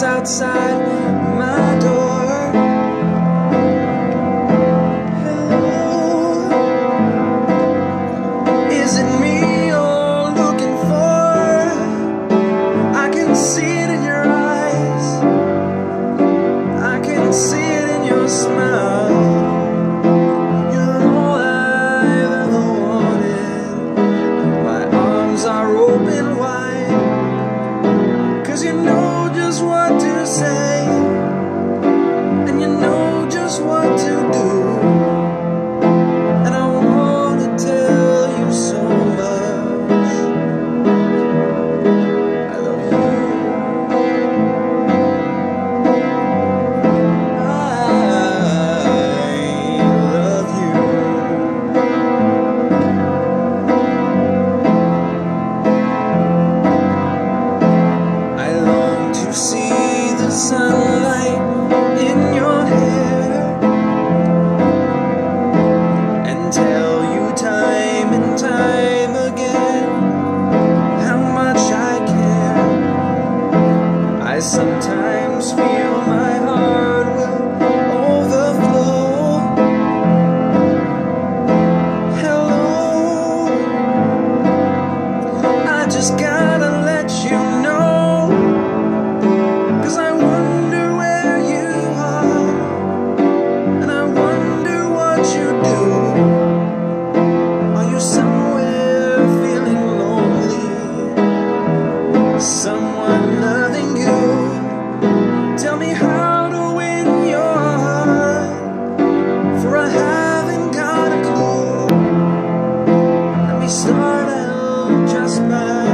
just outside my door. Hello, is it me you're looking for? I can see it in your eyes, I can see it in your smile. You're all I've ever wanted. My arms are open wide, 'cause you know just what to say, and you know just what to do. And I wanna tell you so much. I love you. See the sunlight in your hair and tell you time and time again how much I care. I sometimes feel my heart will overflow. Hello, I just gotta let you know, 'cause I wonder where you are, and I wonder what you do. Are you somewhere feeling lonely? Someone loving you? Tell me how to win your heart, for I haven't got a clue. Let me start out just by